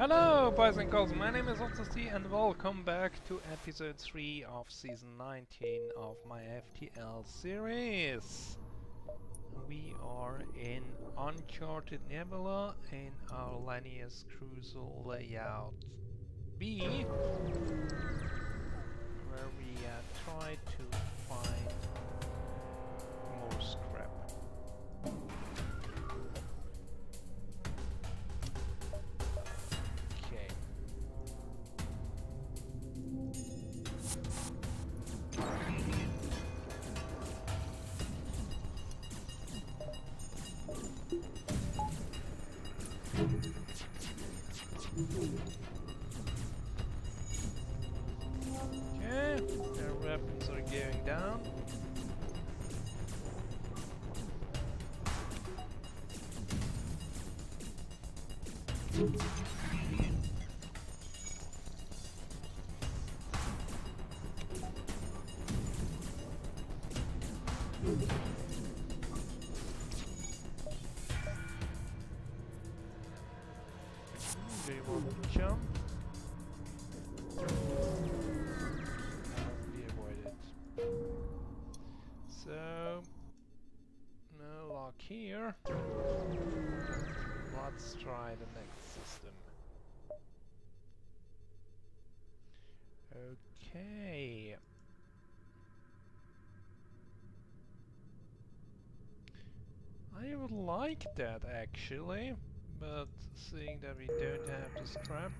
Hello boys and girls, my name is Zoltan and welcome back to episode 3 of season 19 of my FTL series. We are in Uncharted Nebula in our Lanius Cruiser layout B, where we try to find more scrap. Okay, their weapons are going down. They want to jump. We avoid it. So, no luck here. Let's try the next system. Okay. I would like that actually, but seeing that we don't have the scrap,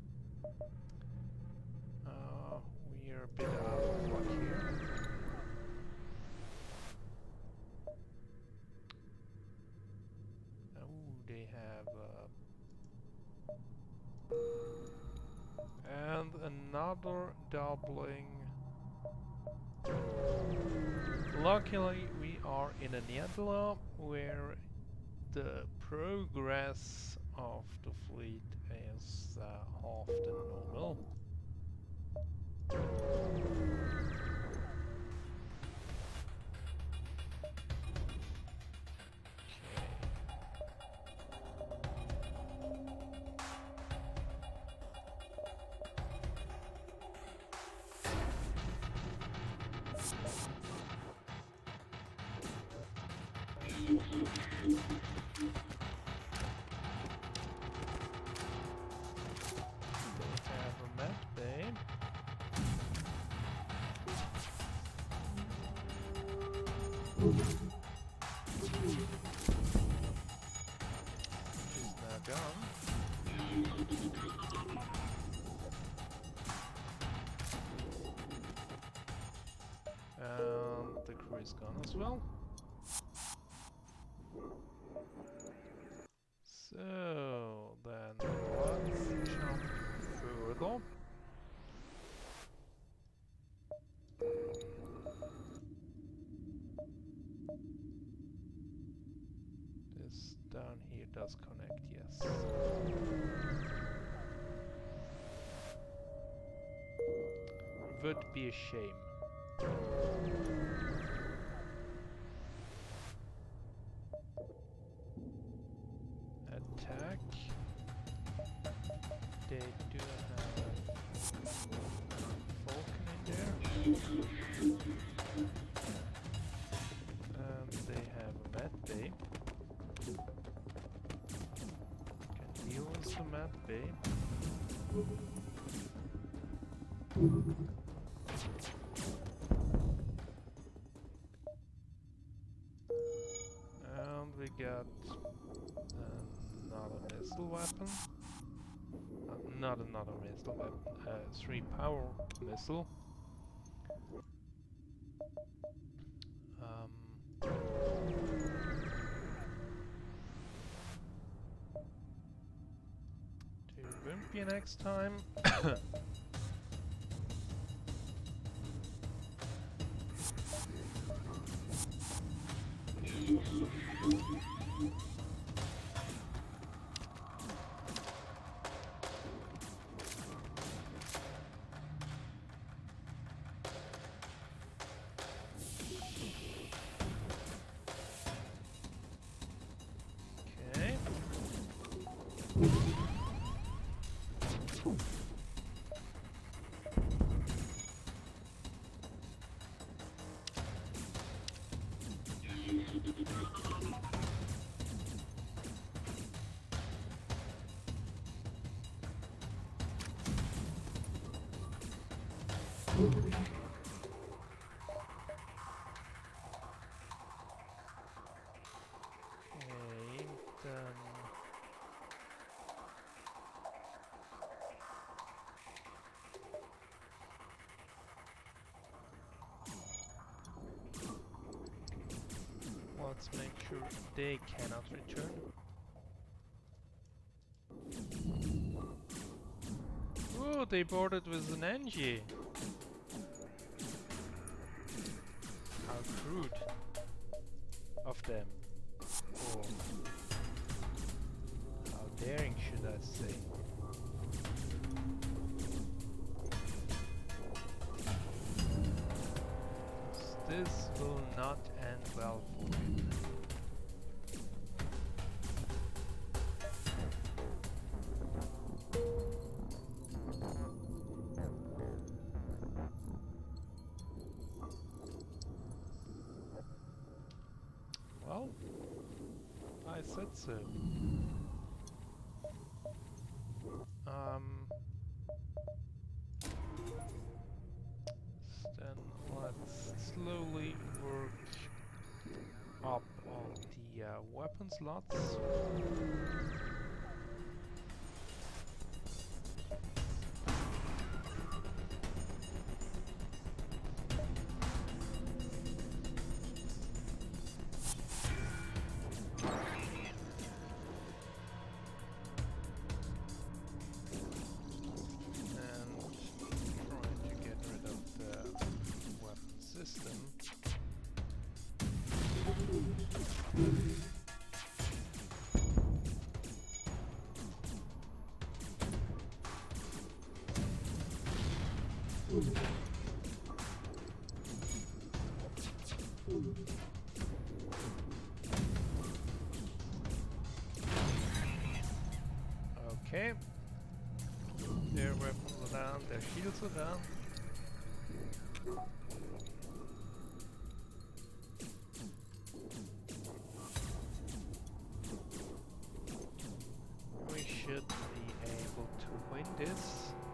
we are a bit out of luck here. Oh, they have and another doubling. Luckily we are in a nebula where the progress of the fleet is half the normal. She's now gone. And the crew is gone as well. So then let's jump further. This down here does connect, yes. Would be a shame. Attack. They do have a Falcon in there. And they have a med bay. Can deal with the med bay. And we got another missile weapon. Not another missile weapon, 3 power missile. To Wimpy next time. Let's make sure they cannot return. Oh, they boarded with an Engi. How crude of them. Or how daring, should I say. This will not end well for him. Well, I said so. Then let's slowly work up on the weapon slots. Okay, their weapons are down, their shields are down. We should be able to win this.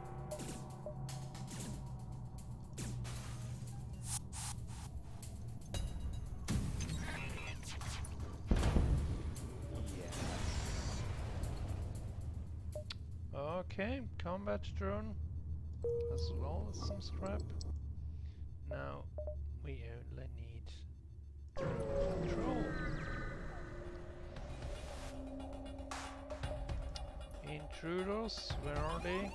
Okay, combat drone, as well as some scrap. Now we only need drone control. Intruders, where are they?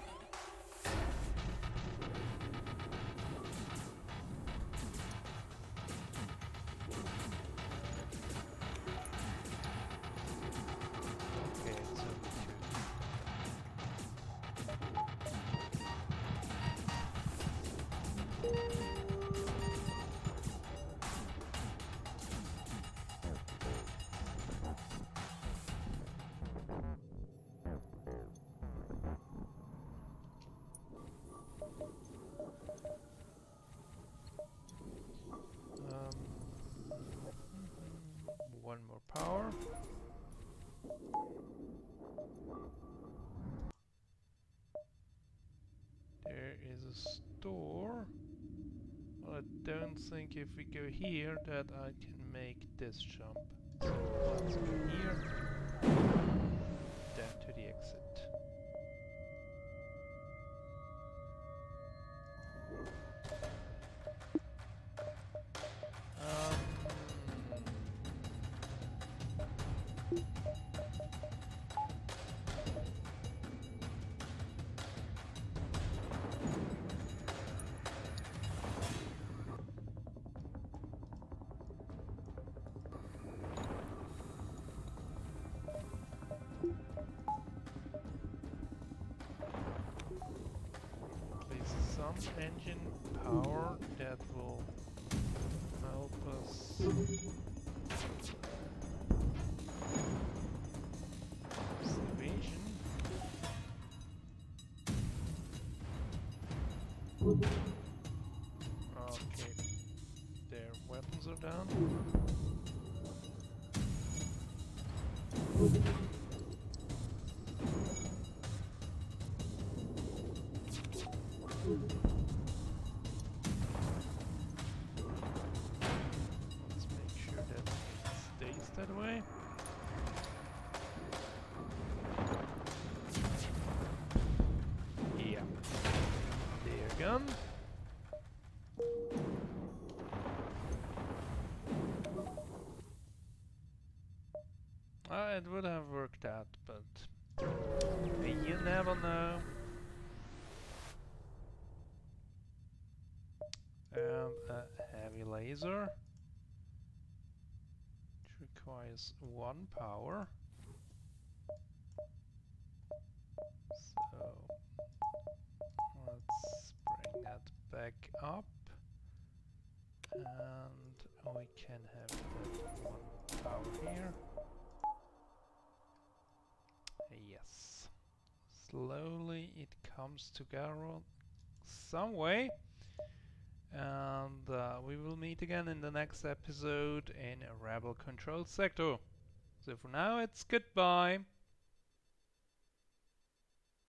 One more power. There is a store. I don't think if we go here that I can make this jump. So let's go here, then to the exit. Some engine power that will help us evasion. Okay, their weapons are down. Let's make sure that it stays that way. Yeah. There gone. It would have worked out, but you never know. And a heavy laser, which requires 1 power. So let's bring that back up, and we can have that 1 power here. Yes. Slowly it comes together some way. And we will meet again in the next episode in a Rebel Control Sector. So for now, it's goodbye.